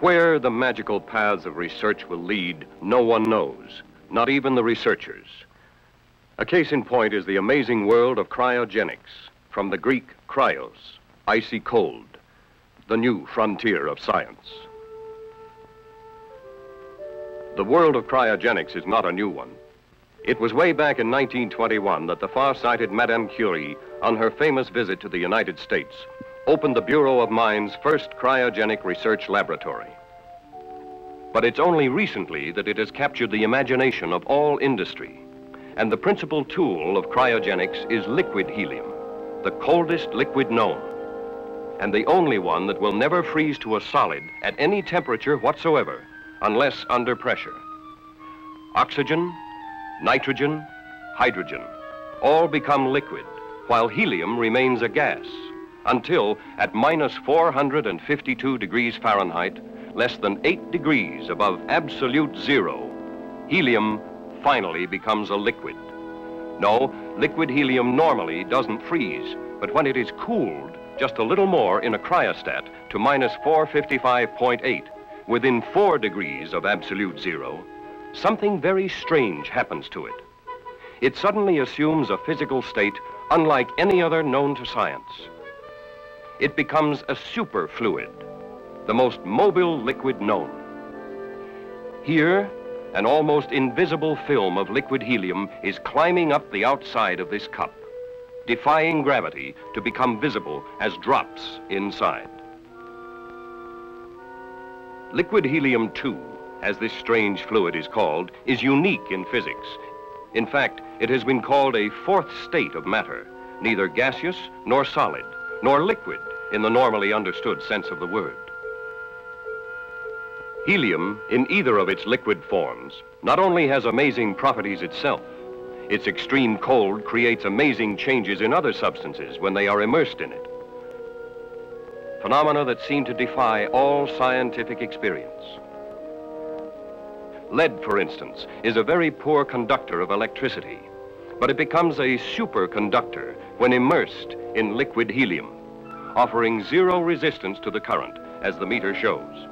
Where the magical paths of research will lead, no one knows, not even the researchers. A case in point is the amazing world of cryogenics, from the Greek cryos, icy cold, the new frontier of science. The world of cryogenics is not a new one. It was way back in 1921 that the far-sighted Madame Curie, on her famous visit to the United States, opened the Bureau of Mine's first cryogenic research laboratory. But it's only recently that it has captured the imagination of all industry. And the principal tool of cryogenics is liquid helium, the coldest liquid known, and the only one that will never freeze to a solid at any temperature whatsoever, unless under pressure. Oxygen, nitrogen, hydrogen, all become liquid, while helium remains a gas, until at minus 452 degrees Fahrenheit, less than 8 degrees above absolute zero, helium finally becomes a liquid. No, liquid helium normally doesn't freeze, but when it is cooled just a little more in a cryostat to minus 455.8, within 4 degrees of absolute zero, something very strange happens to it. It suddenly assumes a physical state unlike any other known to science. It becomes a superfluid, the most mobile liquid known. Here, an almost invisible film of liquid helium is climbing up the outside of this cup, defying gravity to become visible as drops inside. Liquid helium-2, as this strange fluid is called, is unique in physics. In fact, it has been called a fourth state of matter, neither gaseous nor solid, nor liquid in the normally understood sense of the word. Helium, in either of its liquid forms, not only has amazing properties itself, its extreme cold creates amazing changes in other substances when they are immersed in it. Phenomena that seem to defy all scientific experience. Lead, for instance, is a very poor conductor of electricity, but it becomes a superconductor when immersed in liquid helium, offering zero resistance to the current, as the meter shows.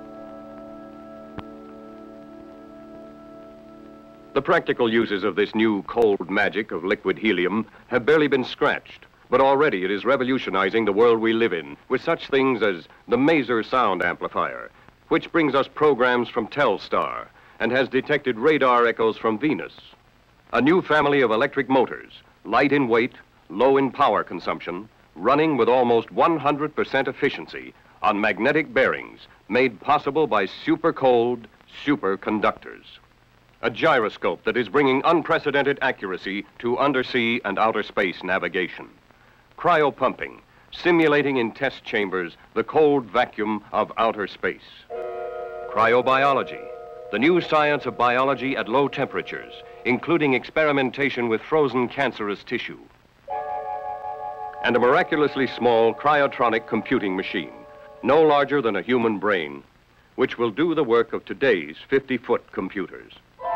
The practical uses of this new cold magic of liquid helium have barely been scratched, but already it is revolutionizing the world we live in with such things as the Maser sound amplifier, which brings us programs from Telstar and has detected radar echoes from Venus. A new family of electric motors, light in weight, low in power consumption, running with almost 100% efficiency on magnetic bearings made possible by super cold superconductors. A gyroscope that is bringing unprecedented accuracy to undersea and outer space navigation. Cryopumping, simulating in test chambers the cold vacuum of outer space. Cryobiology, the new science of biology at low temperatures, including experimentation with frozen cancerous tissue. And a miraculously small cryotronic computing machine, no larger than a human brain, which will do the work of today's 50-foot computers.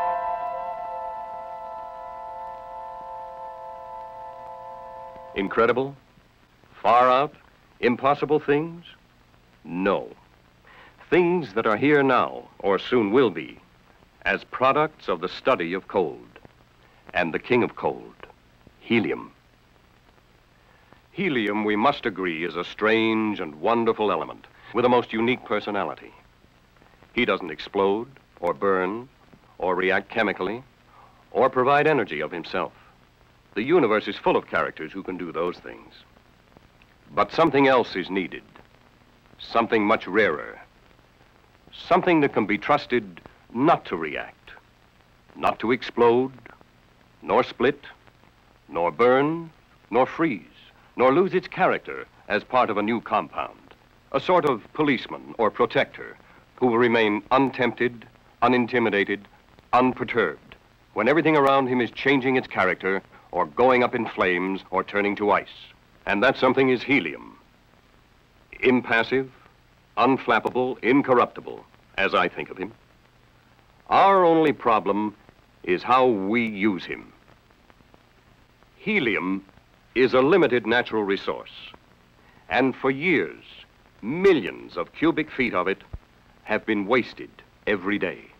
Incredible? Far out? Impossible things? No. Things that are here now, or soon will be, as products of the study of cold, and the king of cold, helium. Helium, we must agree, is a strange and wonderful element with a most unique personality. He doesn't explode, or burn, or react chemically, or provide energy of himself. The universe is full of characters who can do those things. But something else is needed, something much rarer, something that can be trusted not to react, not to explode, nor split, nor burn, nor freeze, nor lose its character as part of a new compound. A sort of policeman or protector who will remain untempted, unintimidated, unperturbed when everything around him is changing its character or going up in flames or turning to ice. And that something is helium. Impassive, unflappable, incorruptible, as I think of him. Our only problem is how we use him. Helium is a limited natural resource, and for years, millions of cubic feet of it have been wasted every day.